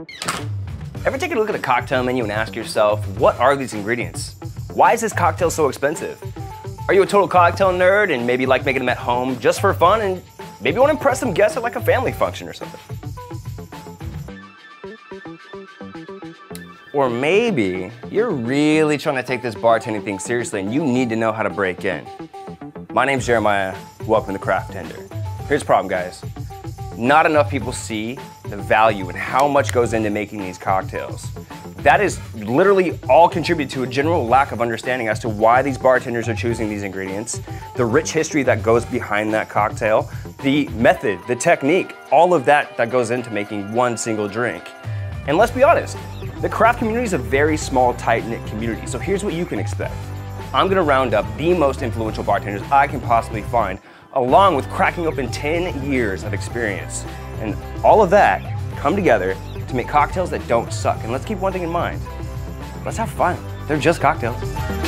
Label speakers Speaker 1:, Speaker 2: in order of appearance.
Speaker 1: Ever take a look at the cocktail menu and ask yourself, what are these ingredients? Why is this cocktail so expensive? Are you a total cocktail nerd and maybe like making them at home just for fun and maybe want to impress some guests at like a family function or something? Or maybe you're really trying to take this bartending thing seriously and you need to know how to break in. My name's Jeremiah, welcome to Craft Tender. Here's the problem, guys. Not enough people see the value and how much goes into making these cocktails. That is literally all contribute to a general lack of understanding as to why these bartenders are choosing these ingredients, the rich history that goes behind that cocktail, the method, the technique, all of that goes into making one single drink. And let's be honest, the craft community is a very small, tight-knit community, so here's what you can expect. I'm gonna round up the most influential bartenders I can possibly find, along with cracking open 10 years of experience. And all of that come together to make cocktails that don't suck. And let's keep one thing in mind, let's have fun. They're just cocktails.